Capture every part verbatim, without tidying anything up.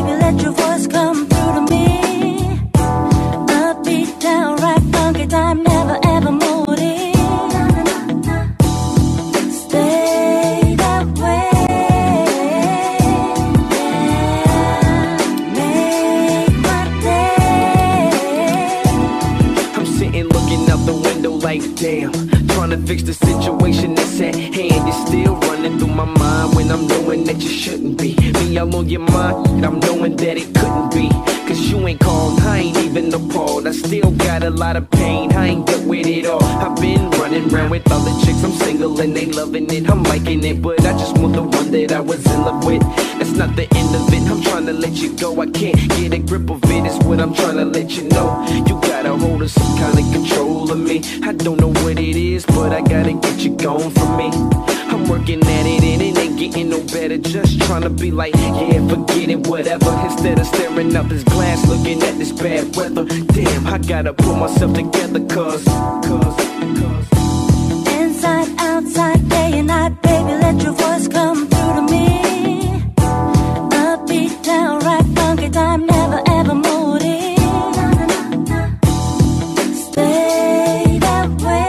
baby, let your voice come through to me. Upbeat, downright funky time, never ever moody. Stay that way. Yeah, make my day. I'm sitting looking out the window like damn, trying to fix the situation that's at hand. It's still running through my mind when I'm knowing that you shouldn't be. Me all on your mind, I'm knowing that it couldn't be. Cause you ain't called, I ain't even appalled. I still got a lot of pain, I ain't dealt with it all. I've been running around with all the chicks, I'm single and they loving it, I'm liking it. But I just want the one that I was in love with. That's not the end of it, I'm trying to let you go. I can't get a grip of it, it's what I'm trying to let you know. You got a hold of some kind of control of me. I don't know what it is, but I gotta get you gone from me. I'm working at it and it ain't getting no better. Just trying to be like, yeah, forget it, whatever. Instead of staring out this glass, looking at this bad weather. Damn, I gotta pull myself together, cause, cause, cause. Inside, outside, day and night, baby, let your voice come through to me. Upbeat, downright funky time, never ever moody. Stay that way.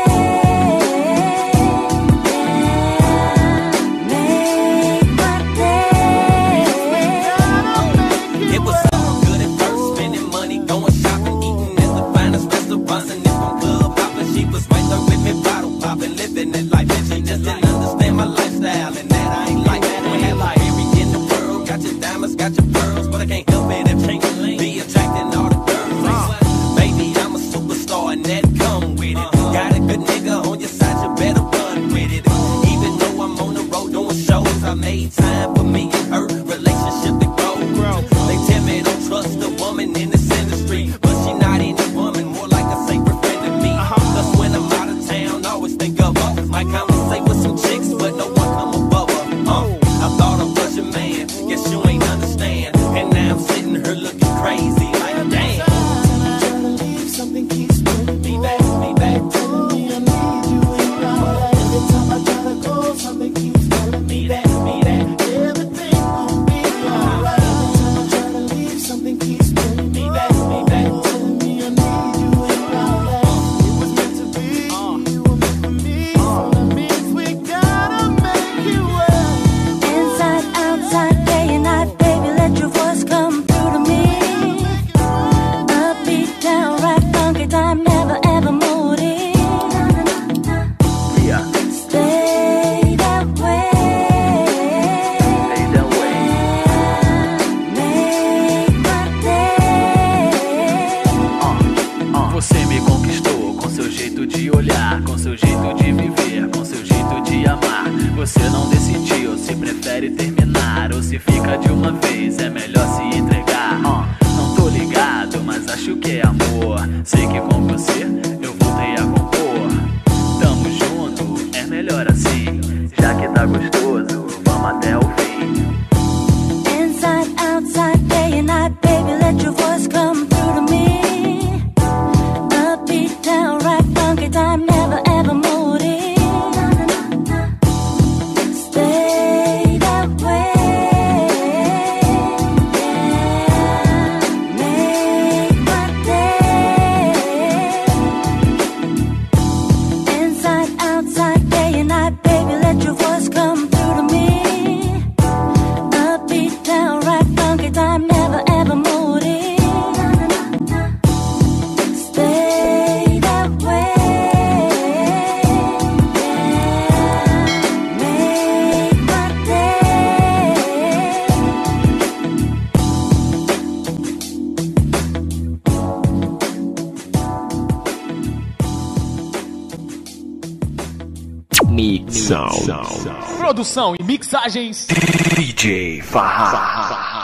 Living life, and she just didn't understand my lifestyle, and that I ain't like that. I had like every in the world, got your diamonds, got your pearls, but I can't help it if she be attracting all the girls. Uh, baby, I'm a superstar, and that come with it. Uh, got a good nigga on your side, you better run with it. Even though I'm on the road doing shows, I made time for me and her relationship to grow. They tell me don't trust a woman in this industry, but she not any woman, more like a sacred friend to me. Cause when I'm out of town, I always think of her. Might conversate with some chicks, but no one come above her. Uh, I thought I was your man, guess you ain't understand. And now I'm sitting here looking crazy, like damn. I'm trying to leave, something keeps pulling me back, me back, telling me I need you in my life. Every time I try to go, something keeps telling me that, me that everything gon' be alright. Every time I try to leave, something keeps pulling me back, me back, telling me I need you in my life. It was meant to be, you were meant for me, so that means we gotta make it work. Inside, outside, day and night, baby, let your voice come through to me. Upbeat, downright funky time, never ever moody. Yeah, Stay that way. stay that way. Make my day. Uh, uh. Você me conquistou com seu jeito de olhar, com seu jeito de viver, com seu jeito de amar. Você não decidiu se prefere terminar ou se fica de uma vez, é melhor se entregar. Uh, não tô ligado, mas acho que é amor. Sei que com você eu voltei a compor. Tamo junto, é melhor assim. Já que tá gostoso, vamos até o fim. Inside, outside, day and night, baby, let your voice come through to me. Upbeat, downright funky time, never ever moody. Stay that way. Yeah, make my day. Inside, outside, day and night, baby, let your voice come through to me. Upbeat, downright funky time, never ever moody. Stay that way. Yeah, make my day. Mixão. Produção e mixagens D J PhaRRaH.